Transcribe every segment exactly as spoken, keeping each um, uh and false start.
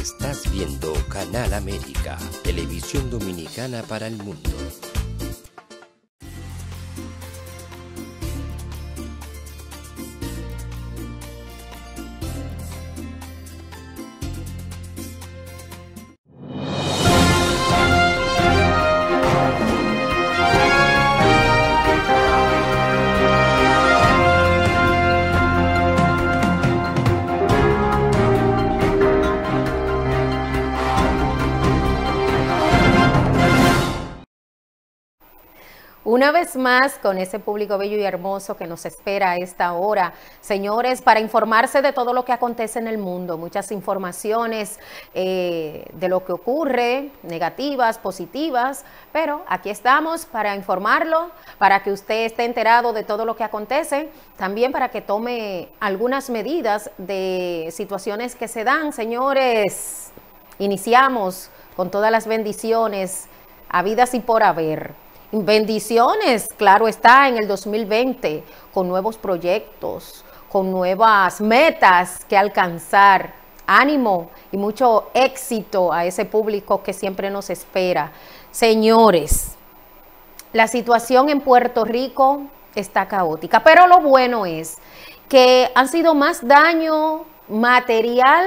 Estás viendo Canal América, televisión dominicana para el mundo. Una vez más, con ese público bello y hermoso que nos espera a esta hora, señores, para informarse de todo lo que acontece en el mundo, muchas informaciones eh, de lo que ocurre, negativas, positivas, pero aquí estamos para informarlo, para que usted esté enterado de todo lo que acontece, también para que tome algunas medidas de situaciones que se dan, señores. Iniciamos con todas las bendiciones habidas y por haber. Bendiciones, claro está, en el dos mil veinte, con nuevos proyectos, con nuevas metas que alcanzar. Ánimo y mucho éxito a ese público que siempre nos espera. Señores, la situación en Puerto Rico está caótica, pero lo bueno es que han sido más daño material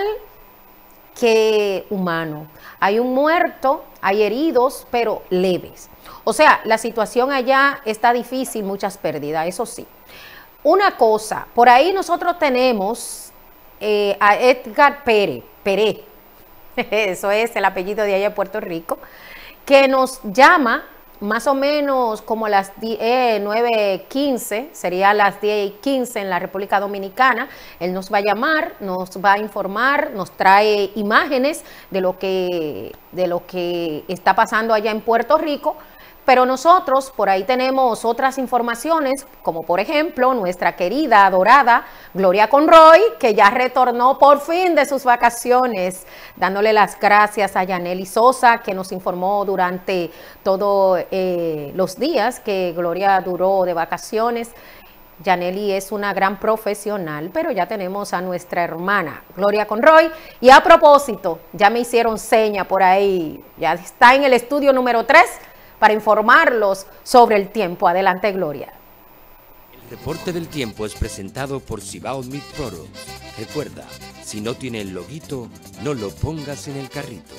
que humano. Hay un muerto, hay heridos, pero leves. O sea, la situación allá está difícil, muchas pérdidas, eso sí. Una cosa, por ahí nosotros tenemos eh, a Edgar Pérez, Pérez, eso es el apellido de allá de Puerto Rico, que nos llama más o menos como a las eh, nueve quince, sería las diez quince en la República Dominicana. Él nos va a llamar, nos va a informar, nos trae imágenes de lo que, de lo que está pasando allá en Puerto Rico. Pero nosotros por ahí tenemos otras informaciones, como por ejemplo nuestra querida, adorada Gloria Conroy, que ya retornó por fin de sus vacaciones, dándole las gracias a Yaneli Sosa, que nos informó durante todos eh, los días que Gloria duró de vacaciones. Yaneli es una gran profesional, pero ya tenemos a nuestra hermana Gloria Conroy. Y a propósito, ya me hicieron seña por ahí, ya está en el estudio número tres, para informarlos sobre el tiempo. Adelante, Gloria. El reporte del tiempo es presentado por Cibao Meat Products. Recuerda, si no tiene el loguito, no lo pongas en el carrito.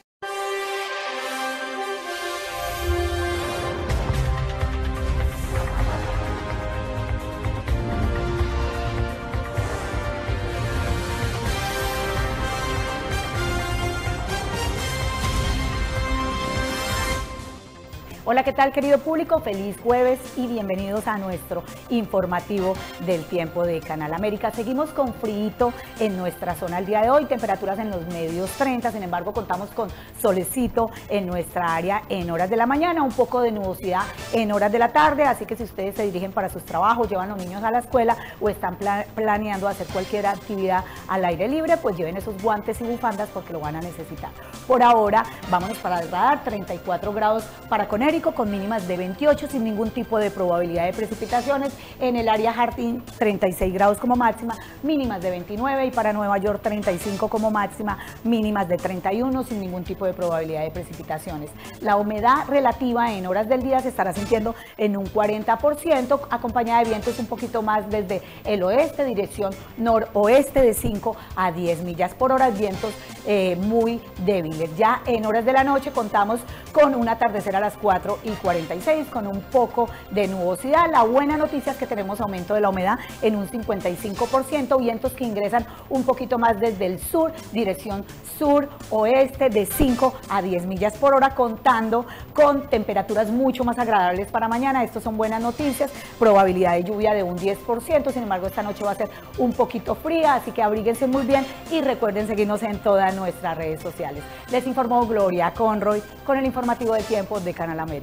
Hola, ¿qué tal, querido público? Feliz jueves y bienvenidos a nuestro informativo del tiempo de Canal América. Seguimos con frío en nuestra zona el día de hoy, temperaturas en los medios treinta, sin embargo contamos con solecito en nuestra área en horas de la mañana, un poco de nubosidad en horas de la tarde, así que si ustedes se dirigen para sus trabajos, llevan a los niños a la escuela o están pla planeando hacer cualquier actividad al aire libre, pues lleven esos guantes y bufandas porque lo van a necesitar. Por ahora, vámonos para el radar, treinta y cuatro grados para Conérico, con mínimas de veintiocho, sin ningún tipo de probabilidad de precipitaciones. En el área Jardín, treinta y seis grados como máxima, mínimas de veintinueve, y para Nueva York, treinta y cinco como máxima, mínimas de treinta y uno, sin ningún tipo de probabilidad de precipitaciones. La humedad relativa en horas del día se estará sintiendo en un cuarenta por ciento, acompañada de vientos un poquito más desde el oeste, dirección noroeste, de cinco a diez millas por hora, vientos eh, muy débiles. Ya en horas de la noche contamos con un atardecer a las cuatro y cuarenta y seis con un poco de nubosidad. La buena noticia es que tenemos aumento de la humedad en un cincuenta y cinco por ciento, vientos que ingresan un poquito más desde el sur, dirección sur-oeste, de cinco a diez millas por hora, contando con temperaturas mucho más agradables para mañana. Estos son buenas noticias, probabilidad de lluvia de un diez por ciento, sin embargo esta noche va a ser un poquito fría, así que abríguense muy bien y recuerden seguirnos en todas nuestras redes sociales. Les informó Gloria Conroy con el informativo de tiempo de Canal América.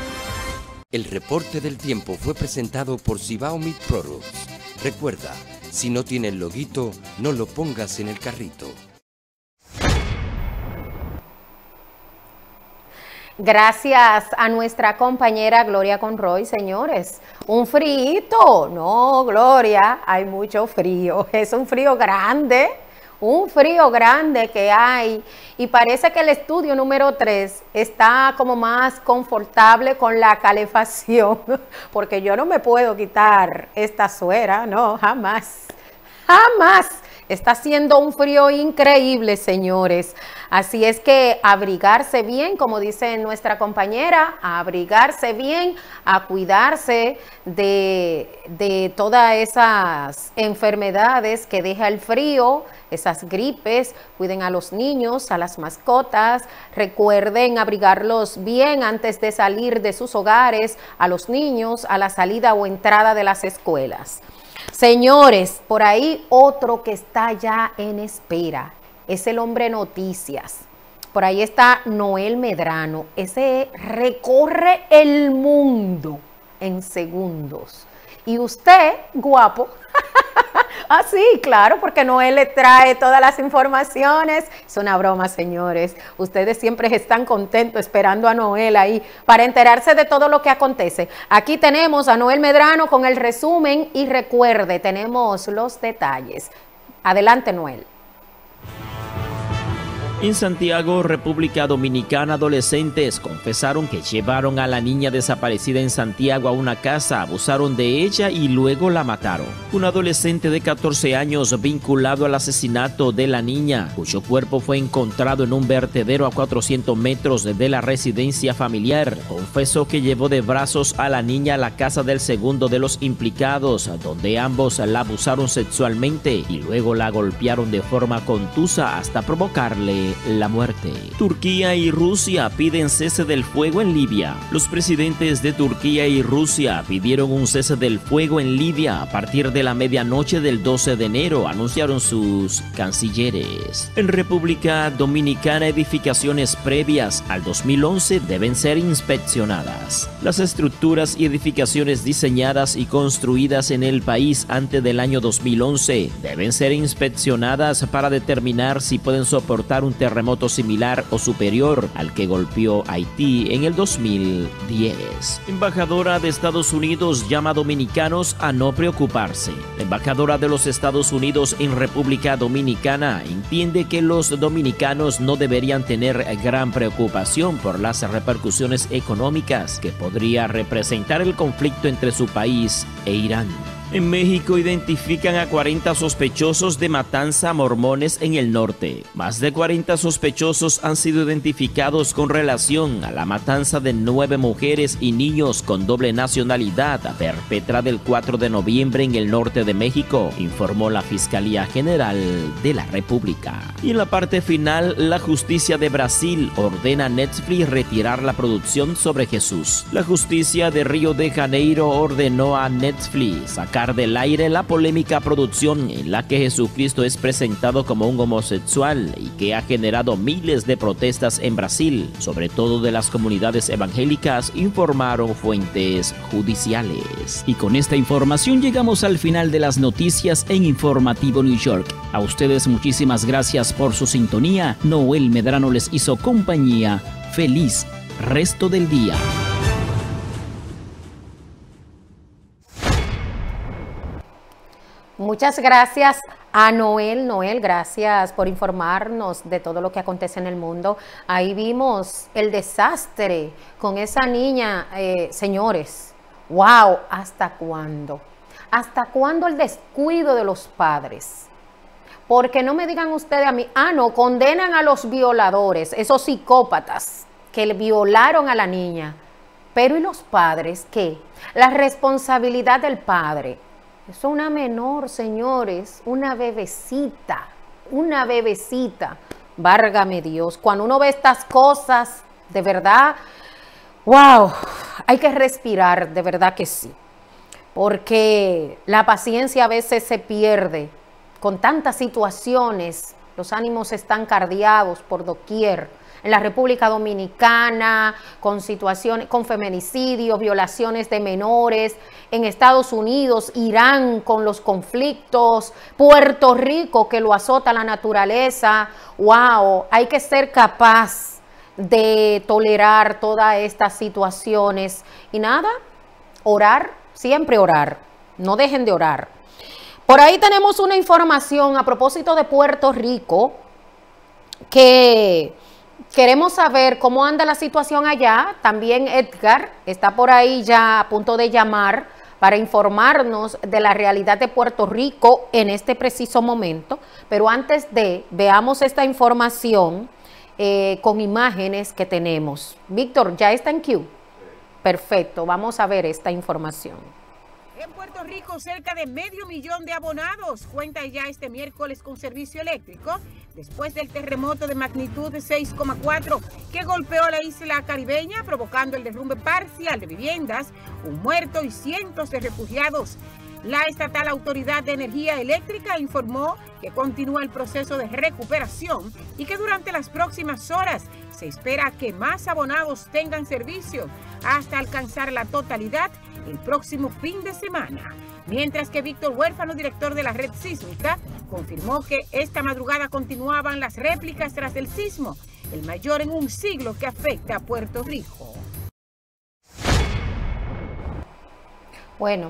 El reporte del tiempo fue presentado por Cibao Meat Products. Recuerda, Si no tiene el loguito, no lo pongas en el carrito. Gracias a nuestra compañera Gloria Conroy, señores. Un frío, no, Gloria, hay mucho frío. Es un frío grande, un frío grande que hay. Y parece que el estudio número tres está como más confortable con la calefacción, porque yo no me puedo quitar esta suera, no, jamás, jamás. Está haciendo un frío increíble, señores. Así es que abrigarse bien, como dice nuestra compañera, a abrigarse bien, a cuidarse de, de todas esas enfermedades que deja el frío, esas gripes. Cuiden a los niños, a las mascotas. Recuerden abrigarlos bien antes de salir de sus hogares, a los niños, a la salida o entrada de las escuelas. Señores, por ahí otro que está ya en espera, es el hombre noticias. Por ahí está Noel Medrano, ese recorre el mundo en segundos. Y usted, guapo, ah, sí, claro, porque Noel le trae todas las informaciones. Es una broma, señores. Ustedes siempre están contentos esperando a Noel ahí para enterarse de todo lo que acontece. Aquí tenemos a Noel Medrano con el resumen y recuerde, tenemos los detalles. Adelante, Noel. En Santiago, República Dominicana, adolescentes confesaron que llevaron a la niña desaparecida en Santiago a una casa, abusaron de ella y luego la mataron. Un adolescente de catorce años vinculado al asesinato de la niña, cuyo cuerpo fue encontrado en un vertedero a cuatrocientos metros de la residencia familiar, confesó que llevó de brazos a la niña a la casa del segundo de los implicados, donde ambos la abusaron sexualmente y luego la golpearon de forma contusa hasta provocarle la muerte. Turquía y Rusia piden cese del fuego en Libia. Los presidentes de Turquía y Rusia pidieron un cese del fuego en Libia a partir de la medianoche del doce de enero, anunciaron sus cancilleres. En República Dominicana, edificaciones previas al dos mil once deben ser inspeccionadas. Las estructuras y edificaciones diseñadas y construidas en el país antes del año dos mil once deben ser inspeccionadas para determinar si pueden soportar un terremoto similar o superior al que golpeó Haití en el dos mil diez. Embajadora de Estados Unidos llama a dominicanos a no preocuparse. La embajadora de los Estados Unidos en República Dominicana entiende que los dominicanos no deberían tener gran preocupación por las repercusiones económicas que podría representar el conflicto entre su país e Irán. En México identifican a cuarenta sospechosos de matanza a mormones en el norte. Más de cuarenta sospechosos han sido identificados con relación a la matanza de nueve mujeres y niños con doble nacionalidad perpetrada el cuatro de noviembre en el norte de México, informó la Fiscalía General de la República. Y en la parte final, la justicia de Brasil ordena a Netflix retirar la producción sobre Jesús. La justicia de Río de Janeiro ordenó a Netflix sacar del aire la polémica producción en la que Jesucristo es presentado como un homosexual y que ha generado miles de protestas en Brasil, sobre todo de las comunidades evangélicas, informaron fuentes judiciales. Y con esta información llegamos al final de las noticias en Informativo New York. A ustedes muchísimas gracias por su sintonía. Noel Medrano les hizo compañía. Feliz resto del día. Muchas gracias a Noel. Noel, gracias por informarnos de todo lo que acontece en el mundo. Ahí vimos el desastre con esa niña, eh, señores. ¡Wow! ¿Hasta cuándo? ¿Hasta cuándo el descuido de los padres? Porque no me digan ustedes a mí, ah, no, condenan a los violadores, esos psicópatas que le violaron a la niña. Pero ¿y los padres qué? La responsabilidad del padre. Es una menor, señores, una bebecita, una bebecita. Válgame Dios, cuando uno ve estas cosas, de verdad, wow, hay que respirar, de verdad que sí. Porque la paciencia a veces se pierde con tantas situaciones, los ánimos están cardeados por doquier. en la República Dominicana, con situaciones, con feminicidios, violaciones de menores, en Estados Unidos, Irán con los conflictos, Puerto Rico que lo azota la naturaleza. Wow, hay que ser capaz de tolerar todas estas situaciones y nada, orar, siempre orar, no dejen de orar. Por ahí tenemos una información a propósito de Puerto Rico que queremos saber cómo anda la situación allá. También Edgar está por ahí ya a punto de llamar para informarnos de la realidad de Puerto Rico en este preciso momento. Pero antes de, veamos esta información eh, con imágenes que tenemos. Víctor, ¿ya está en queue? Perfecto, vamos a ver esta información. En Puerto Rico, cerca de medio millón de abonados cuentan ya este miércoles con servicio eléctrico después del terremoto de magnitud de seis coma cuatro que golpeó la isla caribeña, provocando el derrumbe parcial de viviendas, un muerto y cientos de refugiados. La Estatal Autoridad de Energía Eléctrica informó que continúa el proceso de recuperación y que durante las próximas horas se espera que más abonados tengan servicio hasta alcanzar la totalidad el próximo fin de semana. Mientras que Víctor Huérfano, director de la red sísmica, confirmó que esta madrugada continuaban las réplicas tras el sismo, el mayor en un siglo que afecta a Puerto Rico. Bueno,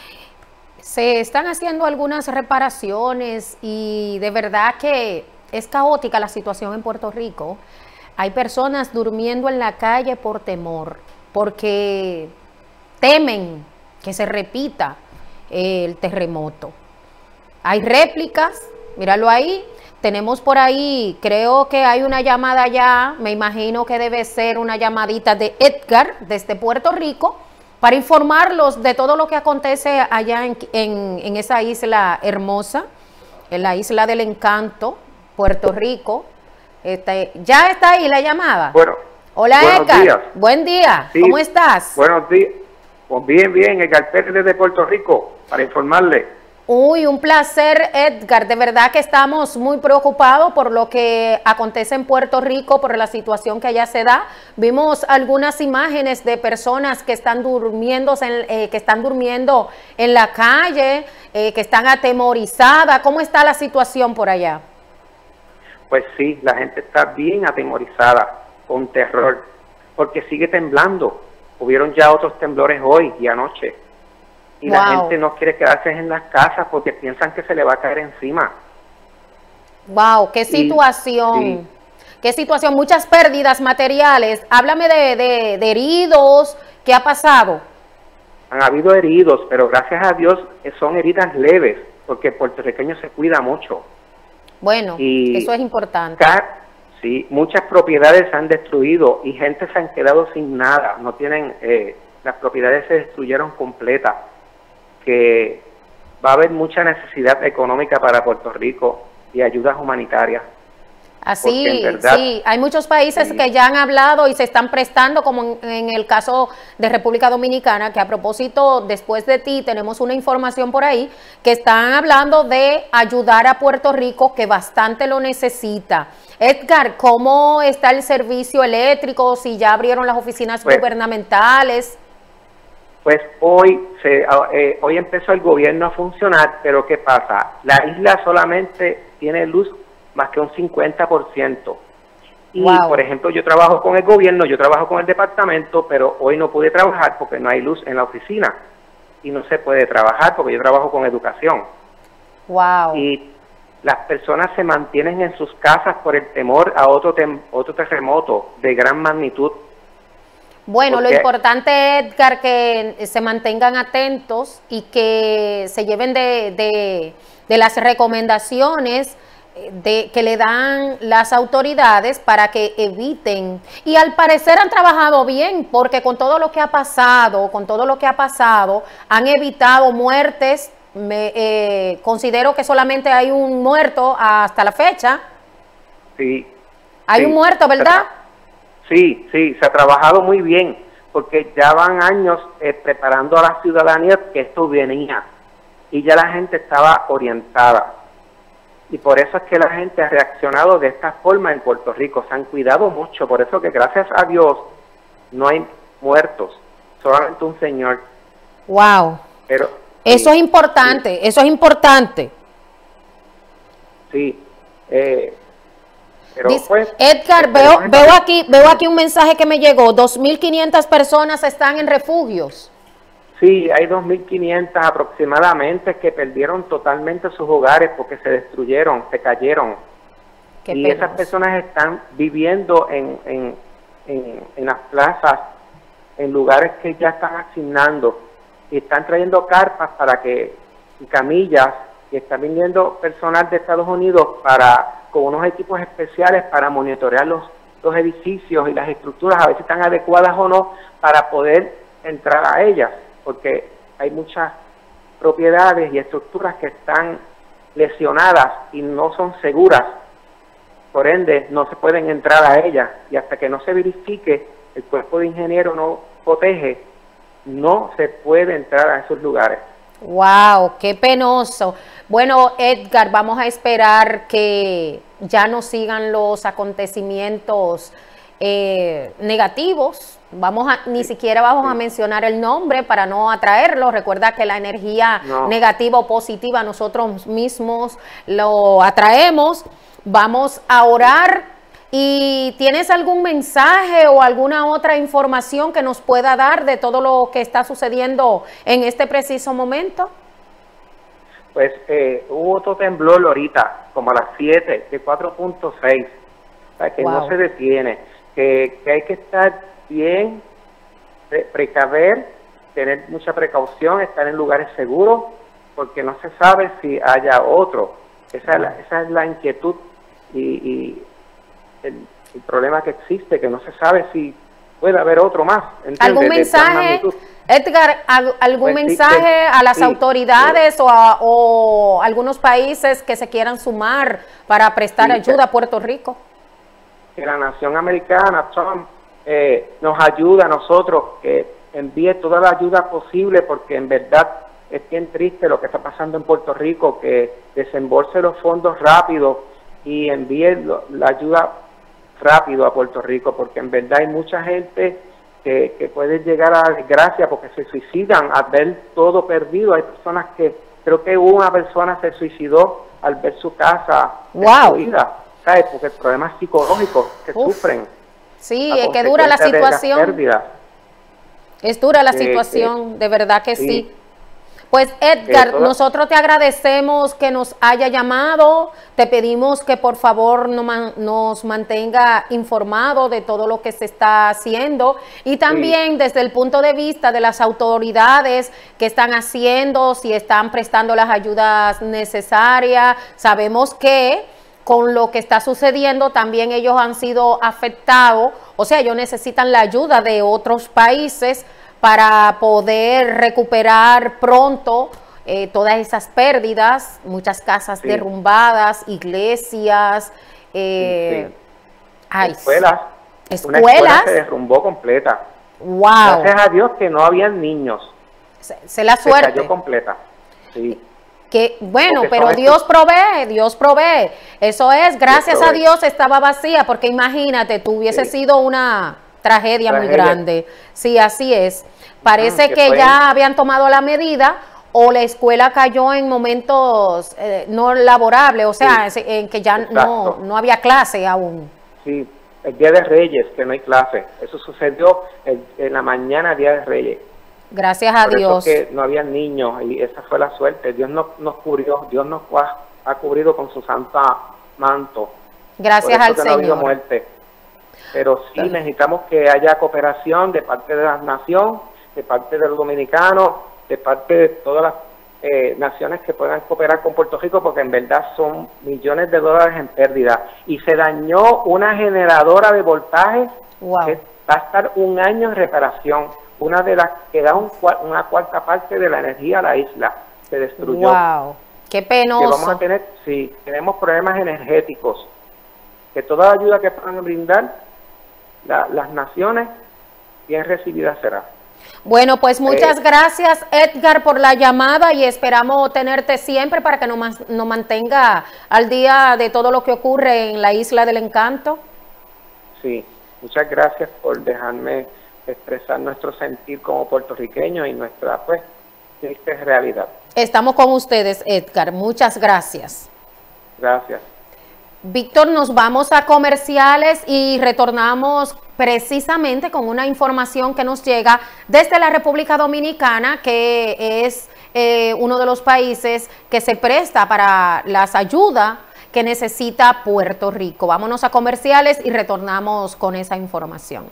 se están haciendo algunas reparaciones y de verdad que es caótica la situación en Puerto Rico. Hay personas durmiendo en la calle por temor, porque temen que se repita el terremoto. Hay réplicas, míralo ahí, tenemos por ahí, creo que hay una llamada ya, me imagino que debe ser una llamadita de Edgar desde Puerto Rico, para informarlos de todo lo que acontece allá en, en, en esa isla hermosa, en la isla del encanto, Puerto Rico. Este, ¿ya está ahí la llamada? Bueno, hola Edgar, días. Buen día, Sí, ¿cómo estás? Buenos días, pues bien, bien, Edgar Pérez desde Puerto Rico, para informarle. Uy, un placer, Edgar. De verdad que estamos muy preocupados por lo que acontece en Puerto Rico, por la situación que allá se da. Vimos algunas imágenes de personas que están durmiendo en, eh, que están durmiendo en la calle, eh, que están atemorizadas. ¿Cómo está la situación por allá? Pues sí, la gente está bien atemorizada, con terror, porque sigue temblando. Hubieron ya otros temblores hoy y anoche. Y wow. La gente no quiere quedarse en las casas porque piensan que se le va a caer encima. Wow, qué situación. Y, sí. Qué situación, muchas pérdidas materiales. Háblame de, de, de heridos, ¿qué ha pasado? Han habido heridos, pero gracias a Dios son heridas leves, porque el puertorriqueño se cuida mucho. Bueno, y eso es importante. Sí, muchas propiedades se han destruido y gente se han quedado sin nada. No tienen, eh, las propiedades se destruyeron completas. Que va a haber mucha necesidad económica para Puerto Rico y ayudas humanitarias. Así, verdad, sí, hay muchos países sí. que ya han hablado y se están prestando, como en, en el caso de República Dominicana, que a propósito, después de ti, tenemos una información por ahí, que están hablando de ayudar a Puerto Rico, que bastante lo necesita. Edgar, ¿cómo está el servicio eléctrico? Si ya abrieron las oficinas pues, gubernamentales. Pues hoy, se, eh, hoy empezó el gobierno a funcionar, pero ¿qué pasa? La isla solamente tiene luz más que un cincuenta por ciento. Y, wow. por ejemplo, yo trabajo con el gobierno, yo trabajo con el departamento, pero hoy no pude trabajar porque no hay luz en la oficina. Y no se puede trabajar porque yo trabajo con educación. Wow. Y las personas se mantienen en sus casas por el temor a otro, tem otro terremoto de gran magnitud. Bueno, lo importante, Edgar, que se mantengan atentos y que se lleven de, de, de las recomendaciones de, que le dan las autoridades para que eviten. Y al parecer han trabajado bien, porque con todo lo que ha pasado, con todo lo que ha pasado, han evitado muertes. Me, eh, considero que solamente hay un muerto hasta la fecha. Sí. Hay sí, un muerto, ¿verdad? Sí, sí, se ha trabajado muy bien, porque ya van años eh, preparando a la ciudadanía que esto venía, y ya la gente estaba orientada. Y por eso es que la gente ha reaccionado de esta forma en Puerto Rico. Se han cuidado mucho. Por eso que gracias a Dios no hay muertos. Solamente un señor. Wow. Pero, eso sí, es importante. Sí. Eso es importante. Sí. Eh, pero Dice, pues, Edgar, veo, veo, aquí, veo aquí un mensaje que me llegó. dos mil quinientas personas están en refugios. Sí, hay dos mil quinientas aproximadamente que perdieron totalmente sus hogares porque se destruyeron, se cayeron. Qué y penoso. esas personas están viviendo en, en, en, en las plazas, en lugares que ya están asignando, y están trayendo carpas para que, y camillas, y están viniendo personal de Estados Unidos para con unos equipos especiales para monitorear los, los edificios y las estructuras, a ver si están adecuadas o no, para poder entrar a ellas, porque hay muchas propiedades y estructuras que están lesionadas y no son seguras, por ende no se pueden entrar a ellas, y hasta que no se verifique, el cuerpo de ingenieros no protege, no se puede entrar a esos lugares. Wow, qué penoso. Bueno, Edgar, vamos a esperar que ya no sigan los acontecimientos eh, negativos. Vamos a, ni sí, siquiera vamos sí. a mencionar el nombre para no atraerlo. Recuerda que la energía no. negativa o positiva nosotros mismos lo atraemos. Vamos a orar. ¿Y tienes algún mensaje o alguna otra información que nos pueda dar de todo lo que está sucediendo en este preciso momento? Pues eh, hubo otro temblor ahorita, como a las siete, de cuatro punto seis, o sea, que Wow. no se detiene, que, que hay que estar bien, pre precaver, tener mucha precaución, estar en lugares seguros, porque no se sabe si haya otro. Esa, es, la, esa es la inquietud y... y El, el problema que existe, que no se sabe si puede haber otro más. ¿Algún mensaje, Edgar, algún pues mensaje sí, que, a las sí, autoridades sí. o a o algunos países que se quieran sumar para prestar Sí, ayuda que, a Puerto Rico? Que la nación americana, Trump, eh, nos ayuda a nosotros, que envíe toda la ayuda posible, porque en verdad es bien triste lo que está pasando en Puerto Rico, que desembolse los fondos rápido y envíe lo, la ayuda rápido a Puerto Rico, porque en verdad hay mucha gente que, que puede llegar a la desgracia porque se suicidan al ver todo perdido. Hay personas que, creo que una persona se suicidó al ver su casa Wow. destruida, ¿sabes? Porque el problema es psicológico, que Uf. sufren. Sí, es que dura la situación. Es dura la que, situación, que, de verdad que sí. sí. Pues Edgar, toda... nosotros te agradecemos que nos haya llamado, te pedimos que por favor no man, nos mantenga informado de todo lo que se está haciendo y también sí. desde el punto de vista de las autoridades que están haciendo, si están prestando las ayudas necesarias. Sabemos que con lo que está sucediendo también ellos han sido afectados, o sea, ellos necesitan la ayuda de otros países para poder recuperar pronto eh, todas esas pérdidas, muchas casas sí. derrumbadas, iglesias, eh, sí, sí. Ay, escuelas. escuelas. Una escuela se derrumbó completa. Wow. Gracias a Dios que no habían niños. Se, se la suerte. Se cayó completa. Sí. Que bueno, porque pero Dios estos... provee, Dios provee. Eso es, gracias a Dios estaba vacía, porque imagínate, tú hubiese sí. sido una tragedia, tragedia muy grande. Sí, así es. Parece que, que ya habían tomado la medida o la escuela cayó en momentos eh, no laborables, o sea, sí, en que ya no, no había clase aún. Sí, el Día de Reyes, que no hay clase. Eso sucedió en, en la mañana del Día de Reyes. Gracias a Por Dios. Eso que no había niños y esa fue la suerte. Dios nos, nos cubrió, Dios nos ha, ha cubrido con su santa manto. Gracias al que Señor. No ha habido muerte. Pero sí Gracias. necesitamos que haya cooperación de parte de la nación, de parte de los dominicanos, de parte de todas las eh, naciones que puedan cooperar con Puerto Rico, porque en verdad son millones de dólares en pérdida. Y se dañó una generadora de voltaje wow. que va a estar un año en reparación. Una de las que da un, una cuarta parte de la energía a la isla. Se destruyó. ¡Wow! ¡Qué penoso! Que vamos a tener, sí, tenemos problemas energéticos. Que toda la ayuda que puedan brindar la, las naciones, bien recibida será. Bueno, pues muchas Eh, gracias, Edgar, por la llamada y esperamos tenerte siempre para que nos, nos mantenga al día de todo lo que ocurre en la Isla del Encanto. Sí, muchas gracias por dejarme expresar nuestro sentir como puertorriqueños y nuestra, pues, triste realidad. Estamos con ustedes, Edgar. Muchas gracias. Gracias. Víctor, nos vamos a comerciales y retornamos precisamente con una información que nos llega desde la República Dominicana, que es eh, uno de los países que se presta para las ayudas que necesita Puerto Rico. Vámonos a comerciales y retornamos con esa información.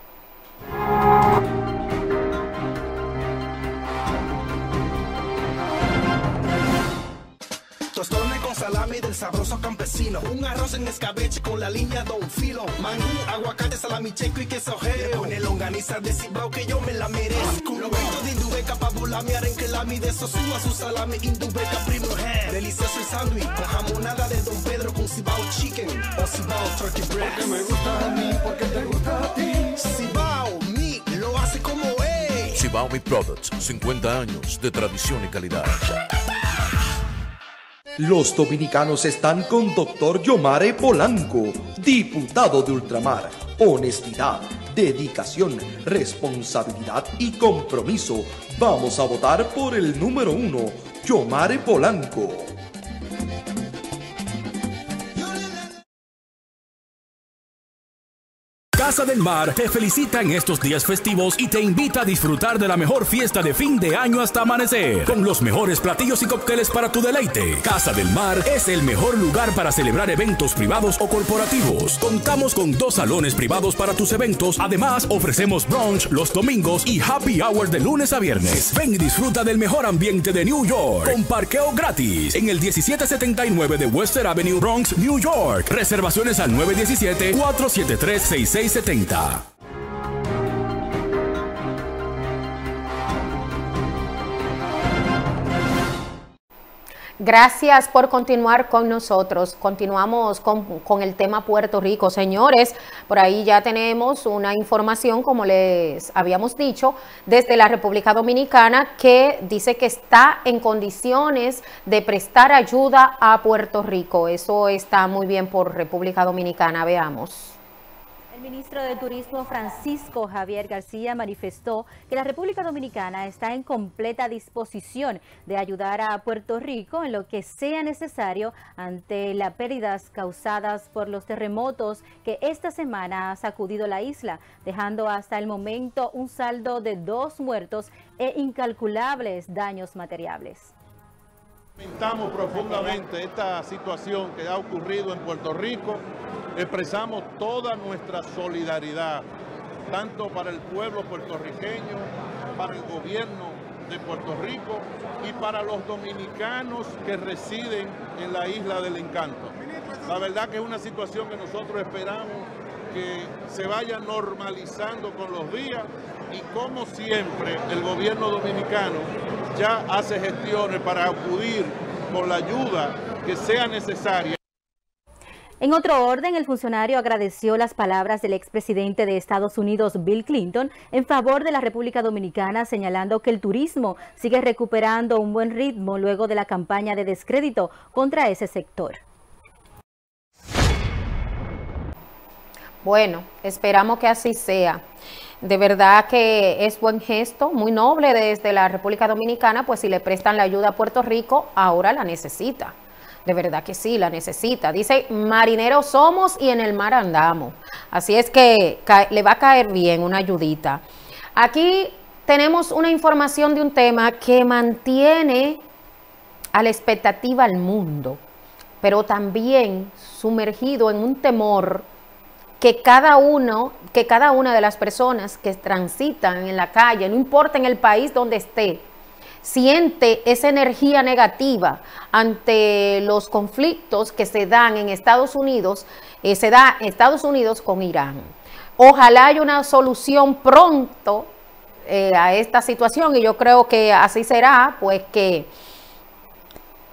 Tostones con salami del sabroso campesino. Un arroz en escabeche con la línea Don Filo. Mangú, aguacate, salami checo y queso geo. Pone longaniza de Cibao que yo me la merezco. Lobitos de Indubeca, pavo la mi arenque la mi de Sosúa. Su salami Indubeca primo hand. Delicioso el sándwich con jamonada de Don Pedro con Cibao chicken o Cibao turkey breast. Porque me gusta a mí, porque te gusta a ti. Cibao mi lo hace como es. Cibao Meat Products, cincuenta años de tradición y calidad. Los dominicanos están con doctor Yomare Polanco, diputado de Ultramar. Honestidad, dedicación, responsabilidad y compromiso. Vamos a votar por el número uno, Yomare Polanco. Casa del Mar te felicita en estos días festivos y te invita a disfrutar de la mejor fiesta de fin de año hasta amanecer, con los mejores platillos y cócteles para tu deleite. Casa del Mar es el mejor lugar para celebrar eventos privados o corporativos. Contamos con dos salones privados para tus eventos. Además, ofrecemos brunch los domingos y happy hour de lunes a viernes. Ven y disfruta del mejor ambiente de New York, con parqueo gratis en el diecisiete setenta y nueve de Western Avenue, Bronx, New York. Reservaciones al nueve uno siete, cuatro siete tres, seis seis setenta. Gracias por continuar con nosotros. Continuamos con, con el tema Puerto Rico. Señores, por ahí ya tenemos una información, como les habíamos dicho, desde la República Dominicana, que dice que está en condiciones de prestar ayuda a Puerto Rico. Eso está muy bien por República Dominicana. Veamos. El ministro de Turismo Francisco Javier García manifestó que la República Dominicana está en completa disposición de ayudar a Puerto Rico en lo que sea necesario ante las pérdidas causadas por los terremotos que esta semana ha sacudido la isla, dejando hasta el momento un saldo de dos muertos e incalculables daños materiales. Lamentamos profundamente esta situación que ha ocurrido en Puerto Rico. Expresamos toda nuestra solidaridad, tanto para el pueblo puertorriqueño, para el gobierno de Puerto Rico y para los dominicanos que residen en la Isla del Encanto. La verdad que es una situación que nosotros esperamos que se vaya normalizando con los días y, como siempre, el gobierno dominicano ya hace gestiones para acudir con la ayuda que sea necesaria. En otro orden, el funcionario agradeció las palabras del expresidente de Estados Unidos, Bill Clinton, en favor de la República Dominicana, señalando que el turismo sigue recuperando un buen ritmo luego de la campaña de descrédito contra ese sector. Bueno, esperamos que así sea. De verdad que es buen gesto, muy noble desde la República Dominicana, pues si le prestan la ayuda a Puerto Rico, ahora la necesita. De verdad que sí, la necesita. Dice, marineros somos y en el mar andamos. Así es que le va a caer bien una ayudita. Aquí tenemos una información de un tema que mantiene a la expectativa al mundo, pero también sumergido en un temor que cada uno, que cada una de las personas que transitan en la calle, no importa en el país donde esté, siente esa energía negativa ante los conflictos que se dan en Estados Unidos, eh, se da en Estados Unidos con Irán. Ojalá haya una solución pronto eh, a esta situación, y yo creo que así será, pues que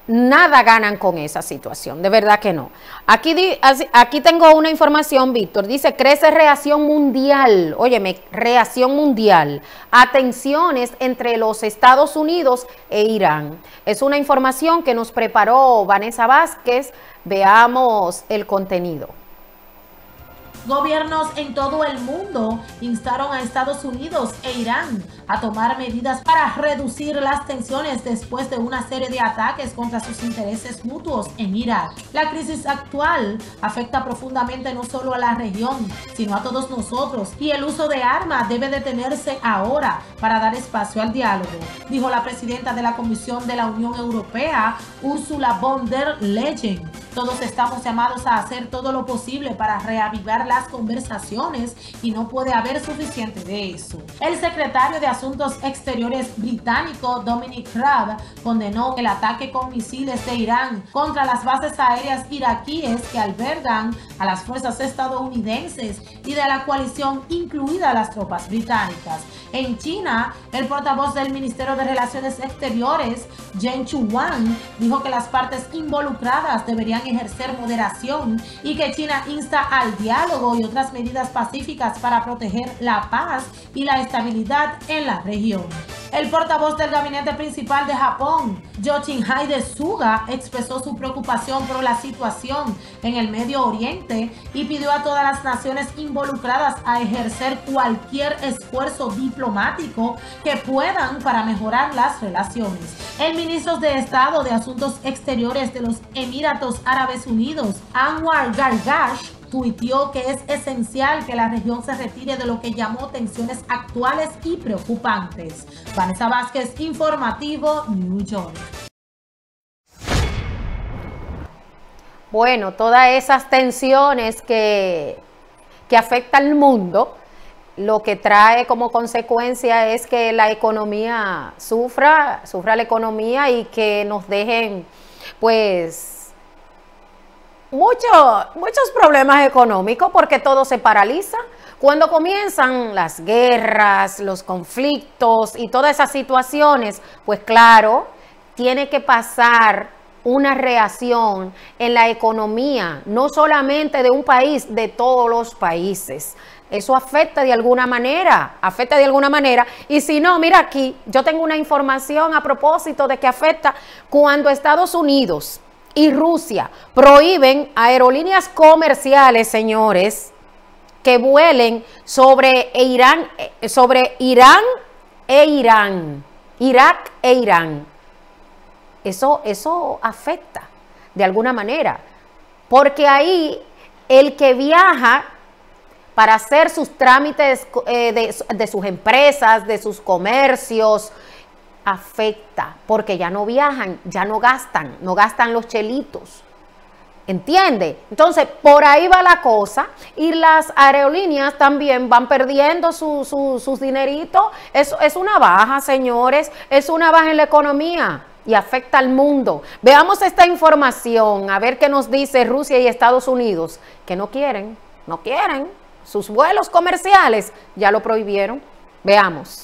nada ganan con esa situación, de verdad que no. Aquí, di, aquí tengo una información, Víctor, dice, crece reacción mundial, óyeme, reacción mundial a tensiones entre los Estados Unidos e Irán. Es una información que nos preparó Vanessa Vázquez, veamos el contenido. Gobiernos en todo el mundo instaron a Estados Unidos e Irán a tomar medidas para reducir las tensiones después de una serie de ataques contra sus intereses mutuos en Irak. La crisis actual afecta profundamente no solo a la región, sino a todos nosotros, y el uso de armas debe detenerse ahora para dar espacio al diálogo, dijo la presidenta de la Comisión de la Unión Europea, Ursula von der Leyen. Todos estamos llamados a hacer todo lo posible para reavivar las conversaciones y no puede haber suficiente de eso. El secretario de Asuntos Exteriores británico Dominic Raab condenó el ataque con misiles de Irán contra las bases aéreas iraquíes que albergan a las fuerzas estadounidenses y de la coalición, incluidas las tropas británicas. En China, el portavoz del Ministerio de Relaciones Exteriores, Jen Chuang, dijo que las partes involucradas deberían ejercer moderación y que China insta al diálogo y otras medidas pacíficas para proteger la paz y la estabilidad en la región. El portavoz del gabinete principal de Japón, Yoshihide Suga, expresó su preocupación por la situación en el Medio Oriente y pidió a todas las naciones involucradas a ejercer cualquier esfuerzo diplomático que puedan para mejorar las relaciones. El ministro de Estado de Asuntos Exteriores de los Emiratos Árabes Unidos, Anwar Gargash, tuiteó que es esencial que la región se retire de lo que llamó tensiones actuales y preocupantes. Vanessa Vázquez, Informativo, New York. Bueno, todas esas tensiones que, que afectan al mundo, lo que trae como consecuencia es que la economía sufra, sufra la economía y que nos dejen, pues, Mucho, muchos problemas económicos porque todo se paraliza. Cuando comienzan las guerras, los conflictos y todas esas situaciones, pues claro, tiene que pasar una reacción en la economía, no solamente de un país, de todos los países. Eso afecta de alguna manera, afecta de alguna manera. Y si no, mira aquí, yo tengo una información a propósito de que afecta cuando Estados Unidos y Rusia prohíben aerolíneas comerciales, señores, que vuelen sobre Irán, sobre Irán e Irán, Irak e Irán. Eso, eso afecta de alguna manera, porque ahí el que viaja para hacer sus trámites eh, de, de sus empresas, de sus comercios, afecta, porque ya no viajan, ya no gastan, no gastan los chelitos, ¿entiende? Entonces, por ahí va la cosa, y las aerolíneas también van perdiendo su, su, sus dineritos. Eso es una baja, señores, es una baja en la economía y afecta al mundo. Veamos esta información, a ver qué nos dice Rusia y Estados Unidos, que no quieren, no quieren, sus vuelos comerciales ya lo prohibieron. Veamos.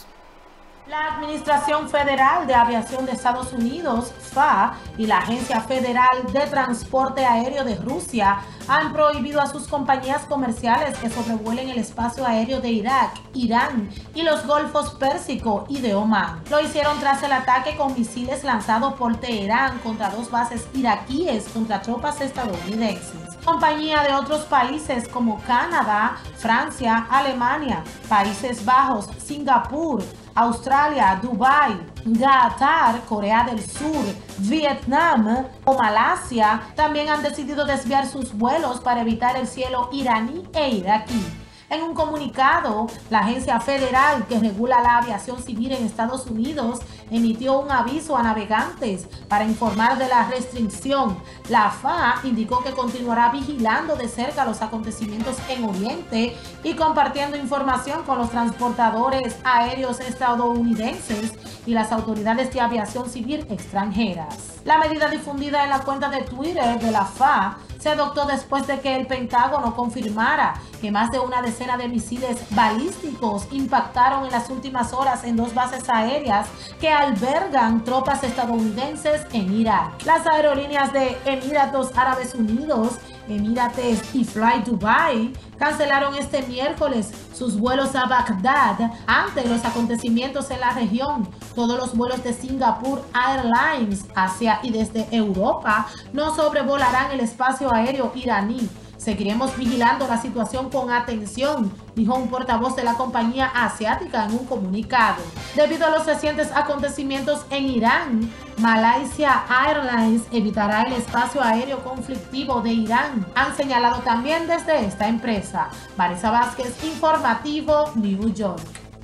La Administración Federal de Aviación de Estados Unidos, F A A, y la Agencia Federal de Transporte Aéreo de Rusia han prohibido a sus compañías comerciales que sobrevuelen el espacio aéreo de Irak, Irán y los Golfos Pérsico y de Omán. Lo hicieron tras el ataque con misiles lanzados por Teherán contra dos bases iraquíes contra tropas estadounidenses. Compañía de otros países como Canadá, Francia, Alemania, Países Bajos, Singapur, Australia, Dubái, Qatar, Corea del Sur, Vietnam o Malasia también han decidido desviar sus vuelos para evitar el cielo iraní e iraquí. En un comunicado, la agencia federal que regula la aviación civil en Estados Unidos emitió un aviso a navegantes para informar de la restricción. La F A A indicó que continuará vigilando de cerca los acontecimientos en Oriente y compartiendo información con los transportadores aéreos estadounidenses y las autoridades de aviación civil extranjeras. La medida difundida en la cuenta de Twitter de la F A A se adoptó después de que el Pentágono confirmara que más de una decena de misiles balísticos impactaron en las últimas horas en dos bases aéreas que albergan tropas estadounidenses en Irak. Las aerolíneas de Emiratos Árabes Unidos, Emirates y Fly Dubai cancelaron este miércoles sus vuelos a Bagdad ante los acontecimientos en la región. Todos los vuelos de Singapore Airlines hacia y desde Europa no sobrevolarán el espacio aéreo iraní. Seguiremos vigilando la situación con atención, dijo un portavoz de la compañía asiática en un comunicado. Debido a los recientes acontecimientos en Irán, Malaysia Airlines evitará el espacio aéreo conflictivo de Irán, han señalado también desde esta empresa. Marisa Vázquez, Informativo New York.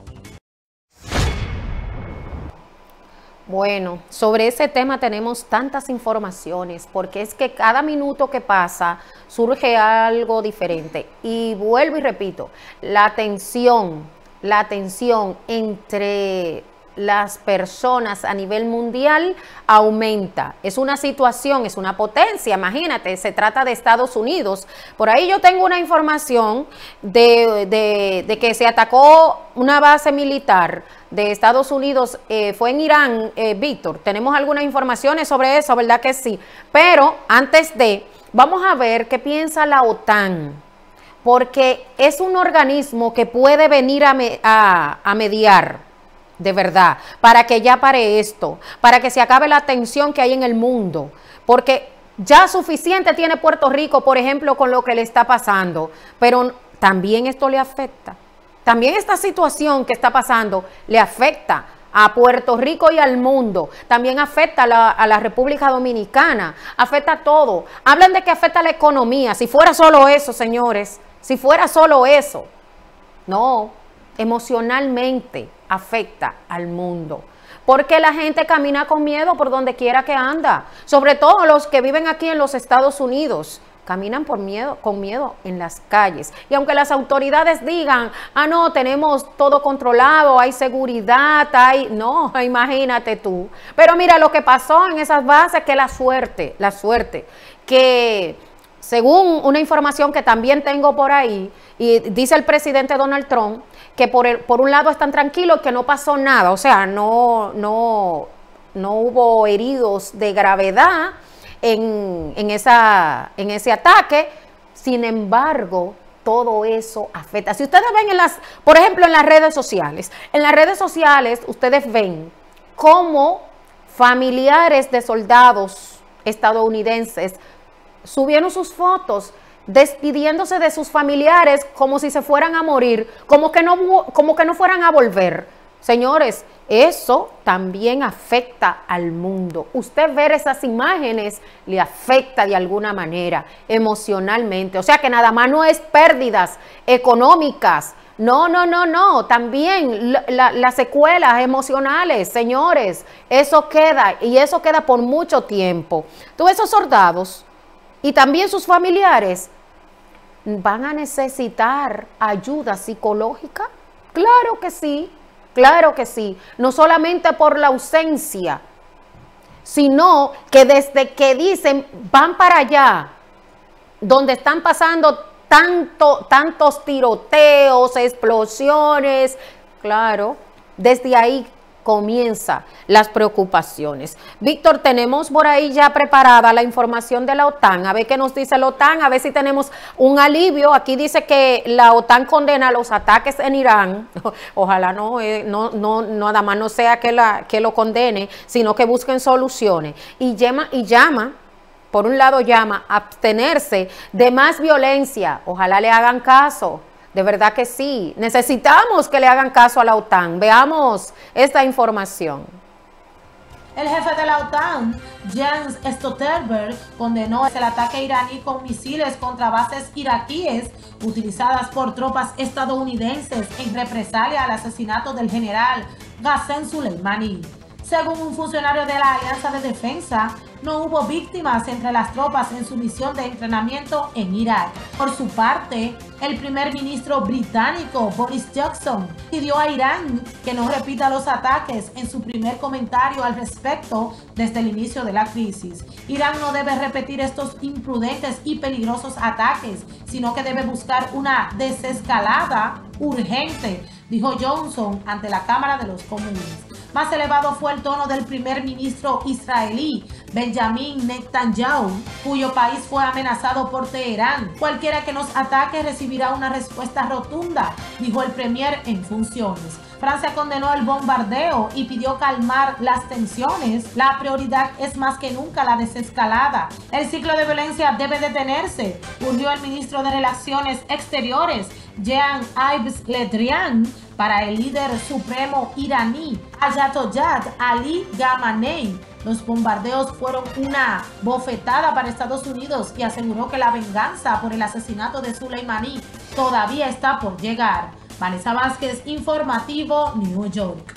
Bueno, sobre ese tema tenemos tantas informaciones, porque es que cada minuto que pasa surge algo diferente. Y vuelvo y repito, la tensión, la tensión entre las personas a nivel mundial aumenta. Es una situación, es una potencia, imagínate, se trata de Estados Unidos. Por ahí yo tengo una información de, de, de que se atacó una base militar de Estados Unidos, eh, fue en Irán, eh, Víctor. Tenemos algunas informaciones sobre eso, ¿verdad que sí? Pero antes de, vamos a ver qué piensa la OTAN, porque es un organismo que puede venir a, me, a, a mediar, de verdad, para que ya pare esto, para que se acabe la tensión que hay en el mundo, porque ya suficiente tiene Puerto Rico, por ejemplo, con lo que le está pasando, pero también esto le afecta. También esta situación que está pasando le afecta a Puerto Rico y al mundo. También afecta a la, a la República Dominicana, afecta a todo. Hablan de que afecta a la economía. Si fuera solo eso, señores, si fuera solo eso. No, emocionalmente afecta al mundo. Porque la gente camina con miedo por donde quiera que anda. Sobre todo los que viven aquí en los Estados Unidos. Caminan por miedo, con miedo en las calles. Y aunque las autoridades digan, ah, no, tenemos todo controlado, hay seguridad, hay... No, imagínate tú. Pero mira lo que pasó en esas bases, que la suerte, la suerte, que según una información que también tengo por ahí, y dice el presidente Donald Trump, que por, el, por un lado están tranquilos, que no pasó nada, o sea, no, no, no hubo heridos de gravedad, En, en, esa, en ese ataque. Sin embargo, todo eso afecta. Si ustedes ven en las, por ejemplo, en las redes sociales, en las redes sociales ustedes ven cómo familiares de soldados estadounidenses subieron sus fotos despidiéndose de sus familiares como si se fueran a morir, como que no, como que no fueran a volver. Señores, eso también afecta al mundo. Usted ver esas imágenes le afecta de alguna manera, emocionalmente. O sea que nada más no es pérdidas económicas. No, no, no, no. También la, la, las secuelas emocionales, señores. Eso queda, y eso queda por mucho tiempo. Todos esos soldados y también sus familiares van a necesitar ayuda psicológica. Claro que sí. Claro que sí, no solamente por la ausencia, sino que desde que dicen van para allá, donde están pasando tanto, tantos tiroteos, explosiones, claro, desde ahí comienzan las preocupaciones. Víctor, tenemos por ahí ya preparada la información de la OTAN, a ver qué nos dice la OTAN, a ver si tenemos un alivio. Aquí dice que la OTAN condena los ataques en Irán. Ojalá no, eh, no, no, no, nada más no sea que, la, que lo condene, sino que busquen soluciones. Y llama, y llama, por un lado llama a abstenerse de más violencia. Ojalá le hagan caso. De verdad que sí, necesitamos que le hagan caso a la OTAN. Veamos esta información. El jefe de la OTAN, Jens Stoltenberg, condenó el ataque iraní con misiles contra bases iraquíes utilizadas por tropas estadounidenses en represalia al asesinato del general Qasem Soleimani. Según un funcionario de la Alianza de Defensa, no hubo víctimas entre las tropas en su misión de entrenamiento en Irak. Por su parte, el primer ministro británico Boris Johnson pidió a Irán que no repita los ataques en su primer comentario al respecto desde el inicio de la crisis. Irán no debe repetir estos imprudentes y peligrosos ataques, sino que debe buscar una desescalada urgente, dijo Johnson ante la Cámara de los Comunes. Más elevado fue el tono del primer ministro israelí Benjamin Netanyahu, cuyo país fue amenazado por Teherán. Cualquiera que nos ataque recibirá una respuesta rotunda, dijo el premier en funciones. Francia condenó el bombardeo y pidió calmar las tensiones. La prioridad es más que nunca la desescalada. El ciclo de violencia debe detenerse, urgió el ministro de Relaciones Exteriores, Jean-Yves Le Drian, para el líder supremo iraní, Ayatollah Ali Khamenei. Los bombardeos fueron una bofetada para Estados Unidos y aseguró que la venganza por el asesinato de Soleimani todavía está por llegar. Vanessa Vázquez, Informativo, New York.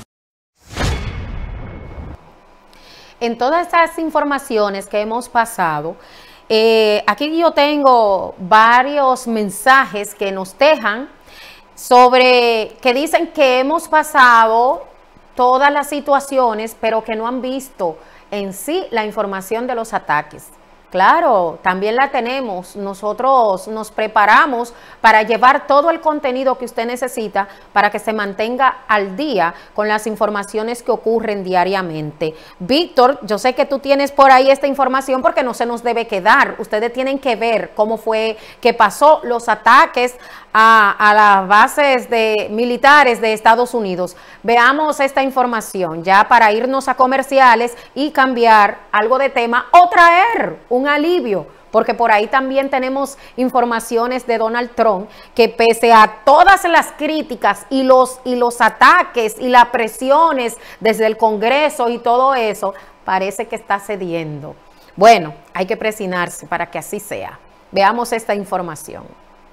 En todas estas informaciones que hemos pasado, eh, aquí yo tengo varios mensajes que nos dejan sobre, que dicen que hemos pasado todas las situaciones, pero que no han visto en sí la información de los ataques. Claro, también la tenemos. Nosotros nos preparamos para llevar todo el contenido que usted necesita para que se mantenga al día con las informaciones que ocurren diariamente. Víctor, yo sé que tú tienes por ahí esta información porque no se nos debe quedar. Ustedes tienen que ver cómo fue que pasó los ataques a, a las bases de militares de Estados Unidos. Veamos esta información ya para irnos a comerciales y cambiar algo de tema o traer un alivio, porque por ahí también tenemos informaciones de Donald Trump que pese a todas las críticas y los, y los ataques y las presiones desde el Congreso y todo eso, parece que está cediendo. Bueno, hay que presionarse para que así sea. Veamos esta información.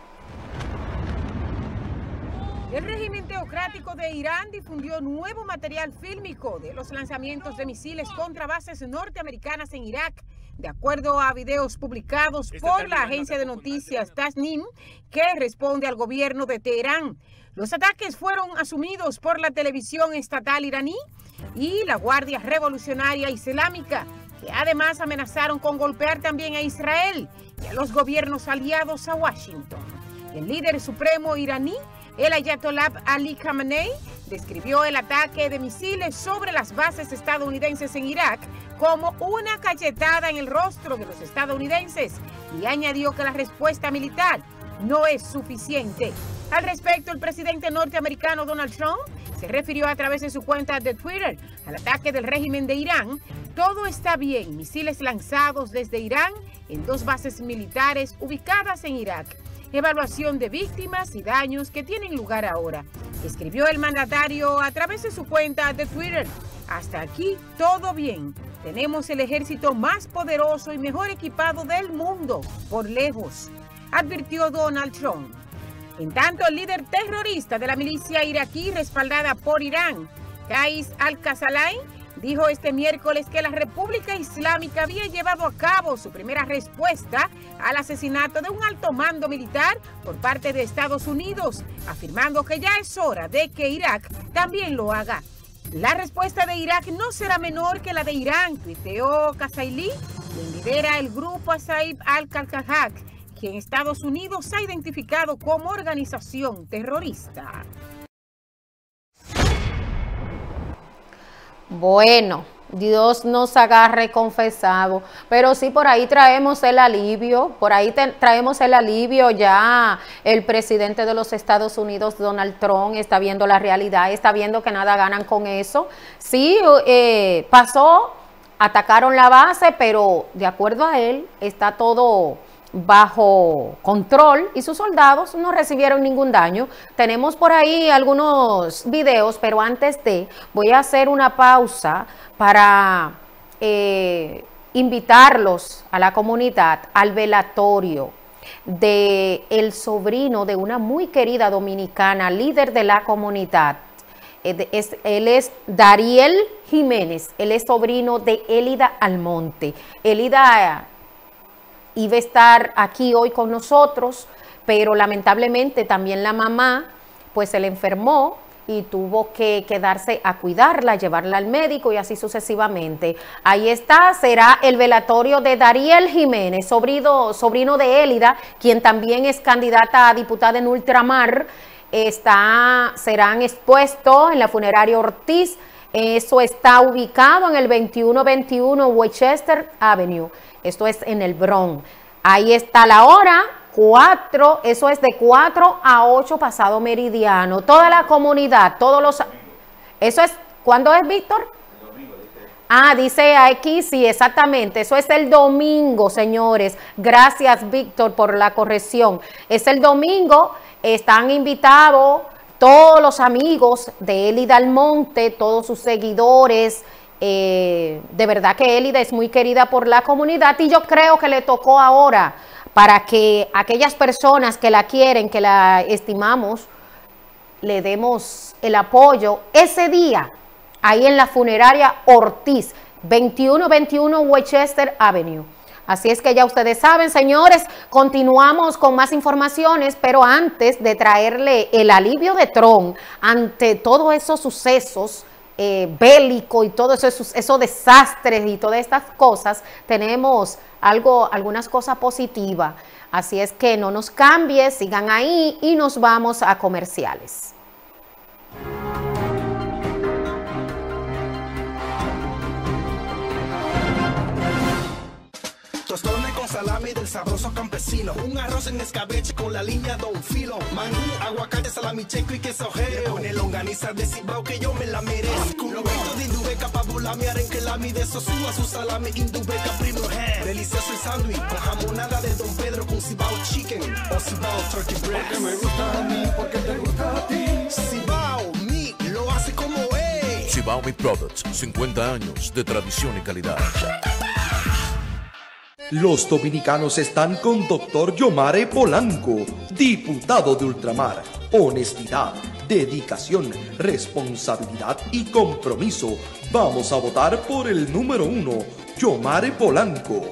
El régimen teocrático de Irán difundió nuevo material fílmico de los lanzamientos de misiles contra bases norteamericanas en Irak, de acuerdo a videos publicados por la agencia de noticias Tasnim, que responde al gobierno de Teherán. Los ataques fueron asumidos por la televisión estatal iraní y la Guardia Revolucionaria Islámica, que además amenazaron con golpear también a Israel y a los gobiernos aliados a Washington. El líder supremo iraní, el Ayatollah Ali Khamenei, describió el ataque de misiles sobre las bases estadounidenses en Irak como una cachetada en el rostro de los estadounidenses y añadió que la respuesta militar no es suficiente. Al respecto, el presidente norteamericano Donald Trump se refirió a través de su cuenta de Twitter al ataque del régimen de Irán. Todo está bien, misiles lanzados desde Irán en dos bases militares ubicadas en Irak. Evaluación de víctimas y daños que tienen lugar ahora, escribió el mandatario a través de su cuenta de Twitter. Hasta aquí todo bien. Tenemos el ejército más poderoso y mejor equipado del mundo, por lejos, advirtió Donald Trump. En tanto, el líder terrorista de la milicia iraquí respaldada por Irán, Qais al-Qasalain, dijo este miércoles que la República Islámica había llevado a cabo su primera respuesta al asesinato de un alto mando militar por parte de Estados Unidos, afirmando que ya es hora de que Irak también lo haga. La respuesta de Irak no será menor que la de Irán, tuiteó Qasalain, quien lidera el grupo Asaib al-Qalqahaq, que en Estados Unidos ha identificado como organización terrorista. Bueno, Dios nos agarre confesado, pero sí por ahí traemos el alivio, por ahí te, traemos el alivio ya. El presidente de los Estados Unidos, Donald Trump, está viendo la realidad, está viendo que nada ganan con eso. Sí, eh, pasó, atacaron la base, pero de acuerdo a él está todo bajo control y sus soldados no recibieron ningún daño. Tenemos por ahí algunos videos, pero antes de, voy a hacer una pausa para eh, invitarlos a la comunidad al velatorio de el sobrino de una muy querida dominicana, líder de la comunidad, Es, él es Dariel Jiménez, él es sobrino de Elida Almonte. Elida iba a estar aquí hoy con nosotros, pero lamentablemente también la mamá pues se le enfermó y tuvo que quedarse a cuidarla, llevarla al médico y así sucesivamente. Ahí está, será el velatorio de Dariel Jiménez, sobrino, sobrino de Elida, quien también es candidata a diputada en Ultramar. Está, serán expuestos en la funeraria Ortiz. Eso está ubicado en el veintiuno veintiuno Westchester Avenue. Esto es en el Bronx. Ahí está la hora, cuatro, eso es de cuatro a ocho pasado meridiano. Toda la comunidad, todos los... Eso es, ¿cuándo es, Víctor? El domingo, dice. Ah, dice aquí, sí, exactamente. Eso es el domingo, señores. Gracias, Víctor, por la corrección. Es el domingo. Están invitados todos los amigos de Elida Almonte, todos sus seguidores. Eh, de verdad que Elida es muy querida por la comunidad y yo creo que le tocó ahora para que aquellas personas que la quieren, que la estimamos, le demos el apoyo ese día, ahí en la funeraria Ortiz, veintiuno veintiuno Westchester Avenue. Así es que ya ustedes saben, señores, continuamos con más informaciones, pero antes de traerle el alivio de Trump ante todos esos sucesos eh, bélicos y todos esos, esos desastres y todas estas cosas, tenemos algo, algunas cosas positivas. Así es que no nos cambie, sigan ahí y nos vamos a comerciales. Tostones con salami del sabroso campesino. Un arroz en escabeche con la línea Don Filo. Mangú, aguacate, salami checo y queso jeo. Pone longaniza de Cibao que yo me la merezco. Lobito de Indubeca, pavo lami, arenque lami de Sosúa. Su salami Indubeca primo hair. Delicioso el sándwich con jamonada de Don Pedro con Cibao chicken o Cibao turkey breast. Porque me gusta a mí, porque te gusta a ti. Cibao Meat lo hace como es. Cibao Meat Products, cincuenta años de tradición y calidad. Los dominicanos están con doctor Yomare Polanco, diputado de Ultramar. Honestidad, dedicación, responsabilidad y compromiso. Vamos a votar por el número uno, Yomare Polanco.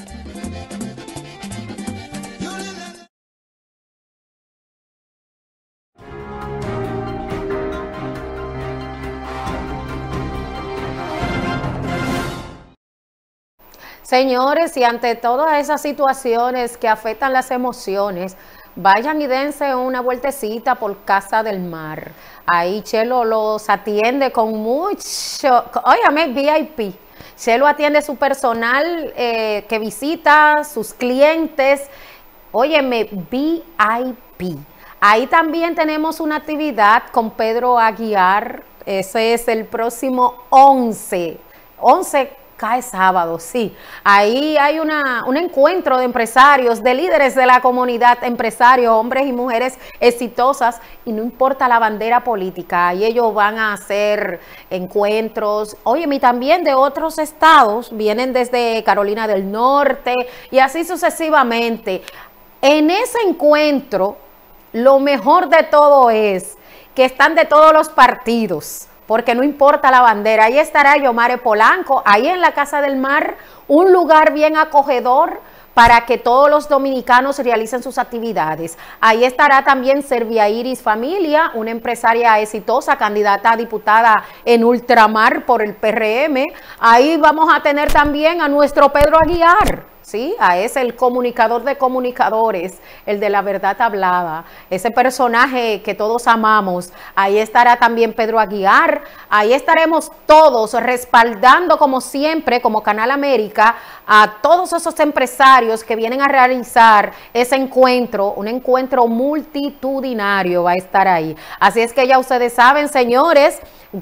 Señores, y ante todas esas situaciones que afectan las emociones, vayan y dense una vueltecita por Casa del Mar. Ahí Chelo los atiende con mucho, óyame, V I P. Chelo atiende su personal eh, que visita, sus clientes, óyeme, V I P. Ahí también tenemos una actividad con Pedro Aguiar, ese es el próximo once, once cae sábado, sí. Ahí hay una, un encuentro de empresarios, de líderes de la comunidad, empresarios, hombres y mujeres exitosas, y no importa la bandera política, ahí ellos van a hacer encuentros, oye, y también de otros estados, vienen desde Carolina del Norte, y así sucesivamente. En ese encuentro, lo mejor de todo es que están de todos los partidos, porque no importa la bandera, ahí estará Yomare Polanco, ahí en la Casa del Mar, un lugar bien acogedor para que todos los dominicanos realicen sus actividades. Ahí estará también Servia Iris Familia, una empresaria exitosa, candidata a diputada en Ultramar por el P R M. Ahí vamos a tener también a nuestro Pedro Aguiar, ¿sí? A ese, el comunicador de comunicadores, el de la verdad hablada, ese personaje que todos amamos. Ahí estará también Pedro Aguiar, ahí estaremos todos respaldando como siempre, como Canal América, a todos esos empresarios que vienen a realizar ese encuentro, un encuentro multitudinario va a estar ahí. Así es que ya ustedes saben, señores,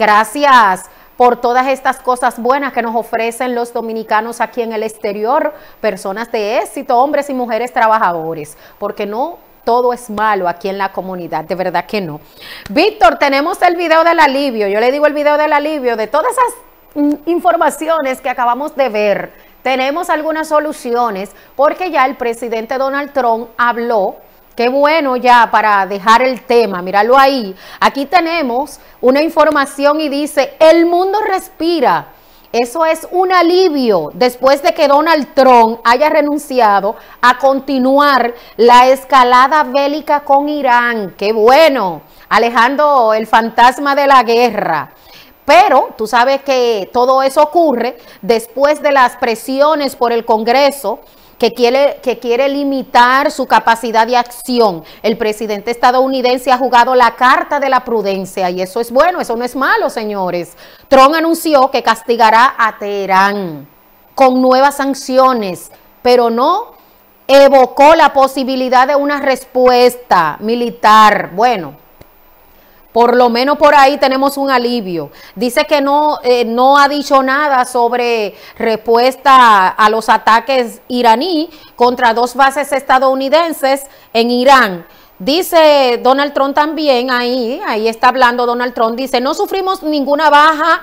gracias por todas estas cosas buenas que nos ofrecen los dominicanos aquí en el exterior, personas de éxito, hombres y mujeres trabajadores, porque no todo es malo aquí en la comunidad, de verdad que no. Víctor, tenemos el video del alivio, yo le digo el video del alivio de todas esas informaciones que acabamos de ver. Tenemos algunas soluciones porque ya el presidente Donald Trump habló Qué bueno ya para dejar el tema, míralo ahí. Aquí tenemos una información y dice, el mundo respira. Eso es un alivio después de que Donald Trump haya renunciado a continuar la escalada bélica con Irán. Qué bueno, alejando el fantasma de la guerra. Pero tú sabes que todo eso ocurre después de las presiones por el Congreso que quiere, que quiere limitar su capacidad de acción. El presidente estadounidense ha jugado la carta de la prudencia y eso es bueno, eso no es malo, señores. Trump anunció que castigará a Teherán con nuevas sanciones, pero no evocó la posibilidad de una respuesta militar. Bueno, por lo menos por ahí tenemos un alivio. Dice que no, eh, no ha dicho nada sobre respuesta a los ataques iraní contra dos bases estadounidenses en Irán. Dice Donald Trump también, ahí, ahí está hablando Donald Trump, dice, no sufrimos ninguna baja,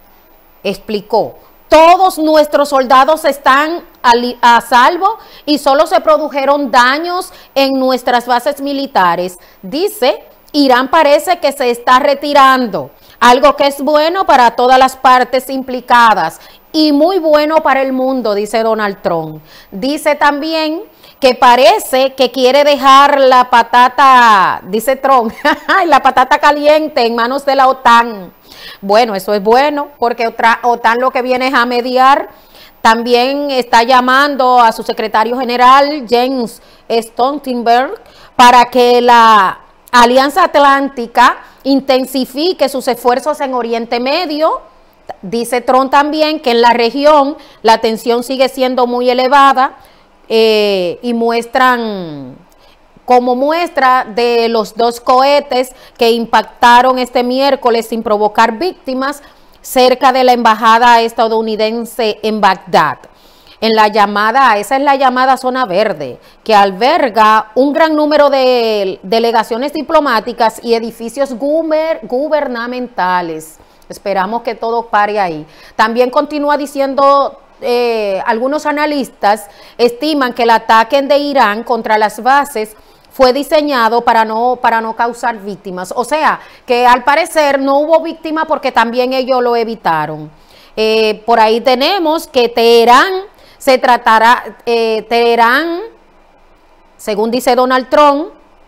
explicó. Todos nuestros soldados están a salvo y solo se produjeron daños en nuestras bases militares. Dice, Irán parece que se está retirando, algo que es bueno para todas las partes implicadas y muy bueno para el mundo, dice Donald Trump. Dice también que parece que quiere dejar la patata, dice Trump, la patata caliente en manos de la OTAN. Bueno, eso es bueno porque otra OTAN lo que viene es a mediar. También está llamando a su secretario general, Jens Stoltenberg, para que la Alianza Atlántica intensifique sus esfuerzos en Oriente Medio. Dice Trump también que en la región la tensión sigue siendo muy elevada eh, y muestran, como muestra de los dos cohetes que impactaron este miércoles sin provocar víctimas cerca de la embajada estadounidense en Bagdad. En la llamada, esa es la llamada zona verde, que alberga un gran número de delegaciones diplomáticas y edificios guber, gubernamentales. Esperamos que todo pare ahí. También continúa diciendo, eh, algunos analistas estiman que el ataque de Irán contra las bases fue diseñado para no, para no causar víctimas. O sea, que al parecer no hubo víctima porque también ellos lo evitaron. Eh, por ahí tenemos que Teherán se tratará, eh, Teherán, según dice Donald Trump,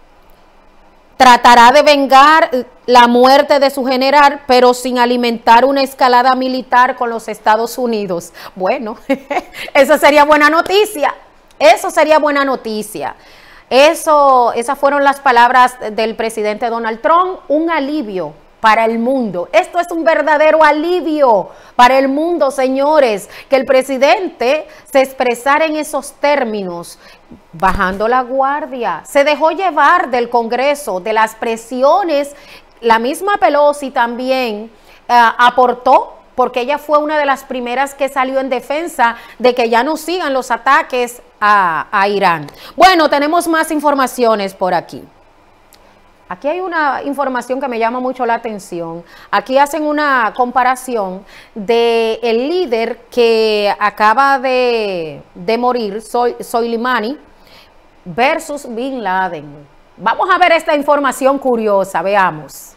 tratará de vengar la muerte de su general, pero sin alimentar una escalada militar con los Estados Unidos. Bueno, eso sería buena noticia, eso sería buena noticia. Eso, esas fueron las palabras del presidente Donald Trump, un alivio para el mundo. Esto es un verdadero alivio para el mundo, señores, que el presidente se expresara en esos términos, bajando la guardia. Se dejó llevar del Congreso, de las presiones. La misma Pelosi también uh, aportó, porque ella fue una de las primeras que salió en defensa de que ya no sigan los ataques a, a Irán. Bueno, tenemos más informaciones por aquí. Aquí hay una información que me llama mucho la atención. Aquí hacen una comparación de el líder que acaba de, de morir, Soleimani, versus Bin Laden. Vamos a ver esta información curiosa, veamos.